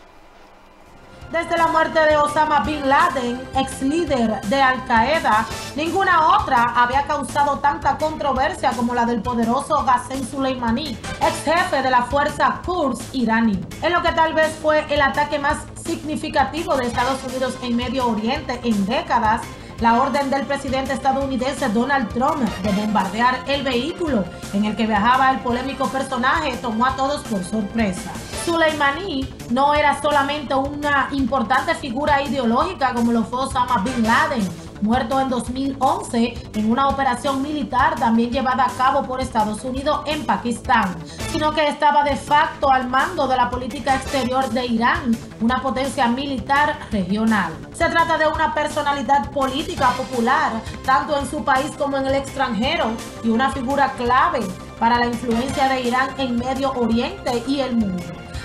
Desde la muerte de Osama Bin Laden, ex líder de Al Qaeda, ninguna otra había causado tanta controversia como la del poderoso Qasem Soleimani, ex jefe de la fuerza Quds iraní, en lo que tal vez fue el ataque más significativo de Estados Unidos en Medio Oriente en décadas. La orden del presidente estadounidense Donald Trump de bombardear el vehículo en el que viajaba el polémico personaje tomó a todos por sorpresa. Soleimani no era solamente una importante figura ideológica como lo fue Osama Bin Laden, muerto en dos mil once en una operación militar también llevada a cabo por Estados Unidos en Pakistán, sino que estaba de facto al mando de la política exterior de Irán, una potencia militar regional. Se trata de una personalidad política popular, tanto en su país como en el extranjero, y una figura clave para la influencia de Irán en Medio Oriente y el mundo.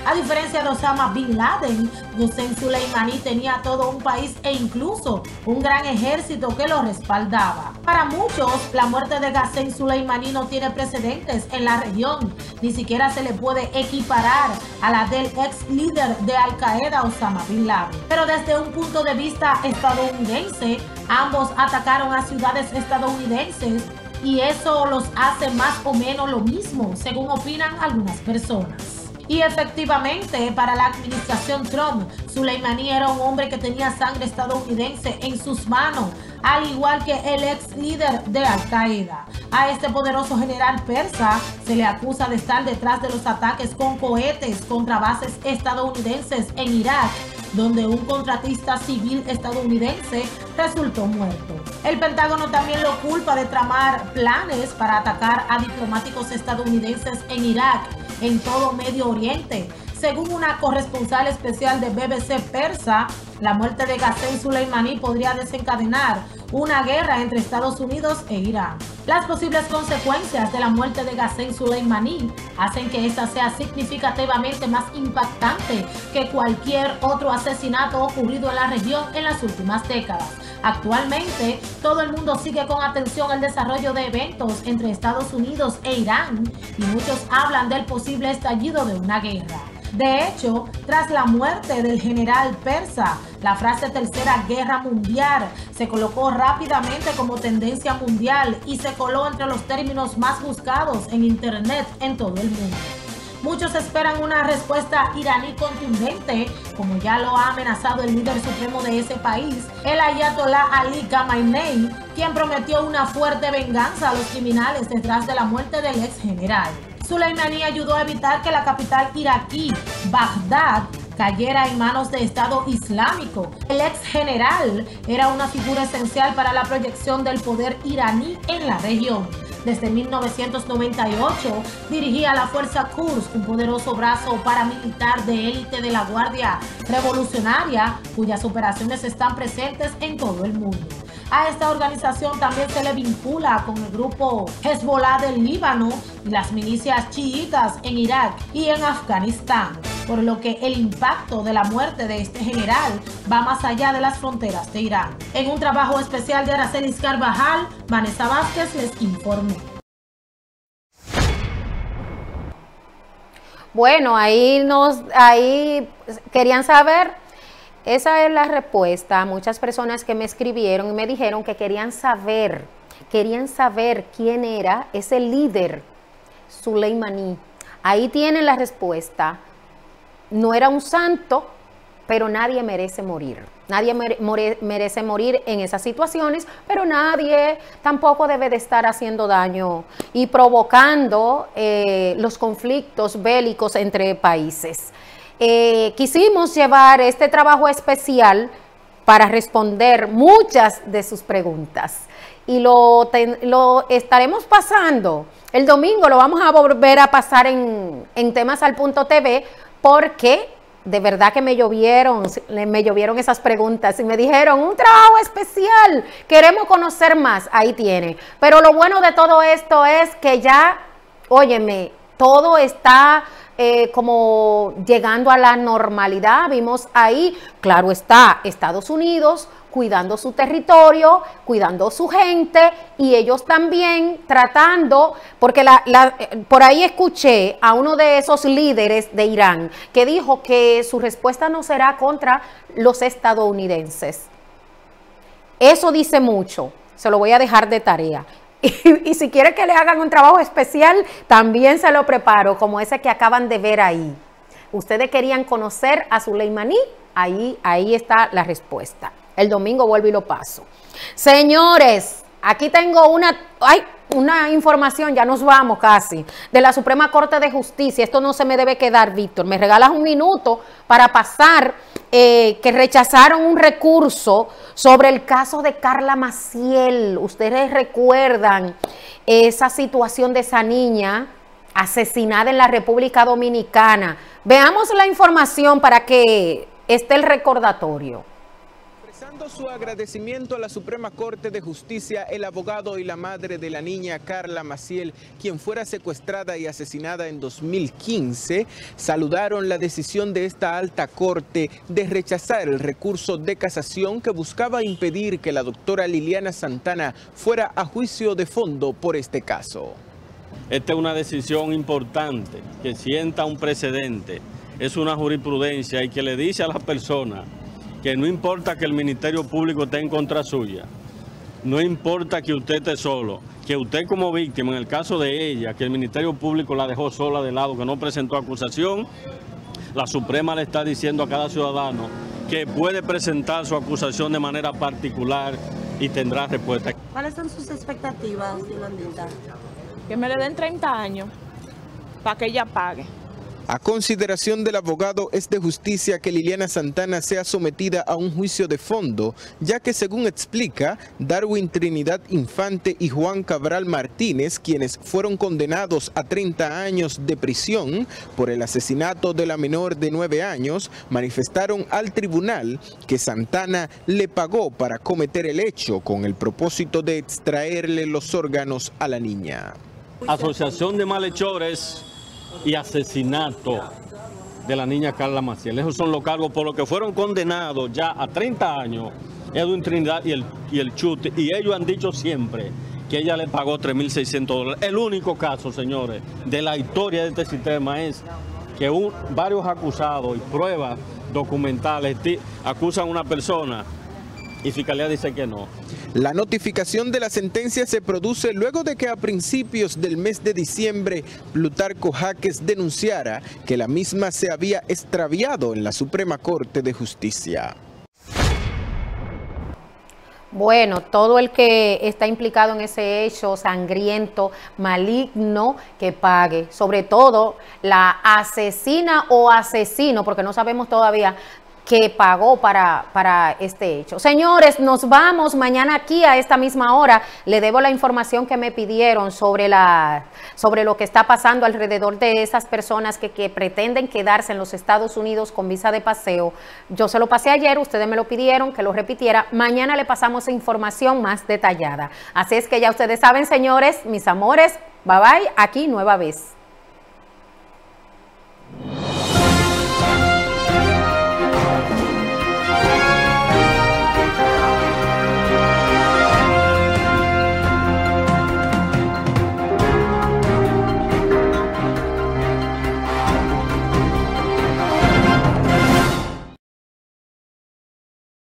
A diferencia de Osama Bin Laden, Qasem Soleimani tenía todo un país e incluso un gran ejército que lo respaldaba. Para muchos, la muerte de Qasem Soleimani no tiene precedentes en la región, ni siquiera se le puede equiparar a la del ex líder de Al Qaeda, Osama Bin Laden. Pero desde un punto de vista estadounidense, ambos atacaron a ciudades estadounidenses y eso los hace más o menos lo mismo, según opinan algunas personas. Y efectivamente, para la administración Trump, Soleimani era un hombre que tenía sangre estadounidense en sus manos, al igual que el ex líder de Al Qaeda. A este poderoso general persa se le acusa de estar detrás de los ataques con cohetes contra bases estadounidenses en Irak, donde un contratista civil estadounidense resultó muerto. El Pentágono también lo culpa de tramar planes para atacar a diplomáticos estadounidenses en Irak, en todo Medio Oriente. Según una corresponsal especial de B B C Persa, la muerte de Qasem Soleimani podría desencadenar una guerra entre Estados Unidos e Irán. Las posibles consecuencias de la muerte de Qasem Soleimani hacen que esta sea significativamente más impactante que cualquier otro asesinato ocurrido en la región en las últimas décadas. Actualmente, todo el mundo sigue con atención el desarrollo de eventos entre Estados Unidos e Irán y muchos hablan del posible estallido de una guerra. De hecho, tras la muerte del general persa, la frase Tercera Guerra Mundial se colocó rápidamente como tendencia mundial y se coló entre los términos más buscados en Internet en todo el mundo. Muchos esperan una respuesta iraní contundente, como ya lo ha amenazado el líder supremo de ese país, el Ayatollah Ali Khamenei, quien prometió una fuerte venganza a los criminales detrás de la muerte del ex general. Soleimani ayudó a evitar que la capital iraquí, Bagdad, cayera en manos de Estado Islámico. El ex general era una figura esencial para la proyección del poder iraní en la región. Desde mil novecientos noventa y ocho dirigía la Fuerza Quds, un poderoso brazo paramilitar de élite de la Guardia Revolucionaria, cuyas operaciones están presentes en todo el mundo. A esta organización también se le vincula con el grupo Hezbollah del Líbano y las milicias chiitas en Irak y en Afganistán, por lo que el impacto de la muerte de este general va más allá de las fronteras de Irán. En un trabajo especial de Aracelis Carvajal, Vanessa Vázquez les informó. Bueno, ahí nos, ahí querían saber. Esa es la respuesta. Muchas personas que me escribieron y me dijeron que querían saber, querían saber quién era ese líder Soleimani. Ahí tienen la respuesta. No era un santo, pero nadie merece morir. Nadie mere, merece morir en esas situaciones, pero nadie tampoco debe de estar haciendo daño y provocando eh, los conflictos bélicos entre países. Eh, quisimos llevar este trabajo especial para responder muchas de sus preguntas y lo, ten, lo estaremos pasando el domingo, lo vamos a volver a pasar en, en Temas al Punto T V, porque de verdad que me llovieron, me llovieron esas preguntas y me dijeron, un trabajo especial, queremos conocer más, ahí tiene. Pero lo bueno de todo esto es que ya, óyeme, todo está Eh, como llegando a la normalidad. Vimos ahí, claro está, Estados Unidos cuidando su territorio, cuidando su gente y ellos también tratando, porque la, la, por ahí escuché a uno de esos líderes de Irán que dijo que su respuesta no será contra los estadounidenses. Eso dice mucho, se lo voy a dejar de tarea. Y, y si quiere que le hagan un trabajo especial, también se lo preparo, como ese que acaban de ver ahí. Ustedes querían conocer a Soleimani, ahí, ahí está la respuesta. El domingo vuelvo y lo paso. Señores, aquí tengo una, ay, una información, ya nos vamos casi, de la Suprema Corte de Justicia. Esto no se me debe quedar, Víctor. Me regalas un minuto para pasar eh, que rechazaron un recurso sobre el caso de Carla Maciel. Ustedes recuerdan esa situación de esa niña asesinada en la República Dominicana. Veamos la información para que esté el recordatorio. Expresando su agradecimiento a la Suprema Corte de Justicia, el abogado y la madre de la niña Carla Maciel, quien fuera secuestrada y asesinada en dos mil quince, saludaron la decisión de esta alta corte de rechazar el recurso de casación que buscaba impedir que la doctora Liliana Santana fuera a juicio de fondo por este caso. Esta es una decisión importante que sienta un precedente, es una jurisprudencia y que le dice a las personas que no importa que el Ministerio Público esté en contra suya, no importa que usted esté solo, que usted como víctima, en el caso de ella, que el Ministerio Público la dejó sola de lado, que no presentó acusación, la Suprema le está diciendo a cada ciudadano que puede presentar su acusación de manera particular y tendrá respuesta. ¿Cuáles son sus expectativas, Yolandita? Que me le den treinta años para que ella pague. A consideración del abogado, es de justicia que Liliana Santana sea sometida a un juicio de fondo, ya que según explica, Darwin Trinidad Infante y Juan Cabral Martínez, quienes fueron condenados a treinta años de prisión por el asesinato de la menor de nueve años, manifestaron al tribunal que Santana le pagó para cometer el hecho con el propósito de extraerle los órganos a la niña. Asociación de malhechores y asesinato de la niña Carla Maciel. Esos son los cargos por los que fueron condenados ya a treinta años Edwin Trinidad y el, y el Chute, y ellos han dicho siempre que ella le pagó tres mil seiscientos dólares. El único caso, señores, de la historia de este sistema es que un, varios acusados y pruebas documentales acusan a una persona y Fiscalía dice que no. La notificación de la sentencia se produce luego de que a principios del mes de diciembre Plutarco Jaques denunciara que la misma se había extraviado en la Suprema Corte de Justicia. Bueno, todo el que está implicado en ese hecho sangriento, maligno, que pague. Sobre todo la asesina o asesino, porque no sabemos todavía, que pagó para, para este hecho. Señores, nos vamos mañana aquí a esta misma hora. Le debo la información que me pidieron sobre, la, sobre lo que está pasando alrededor de esas personas que, que pretenden quedarse en los Estados Unidos con visa de paseo. Yo se lo pasé ayer, ustedes me lo pidieron que lo repitiera. Mañana le pasamos información más detallada. Así es que ya ustedes saben, señores, mis amores, bye bye, aquí nueva vez.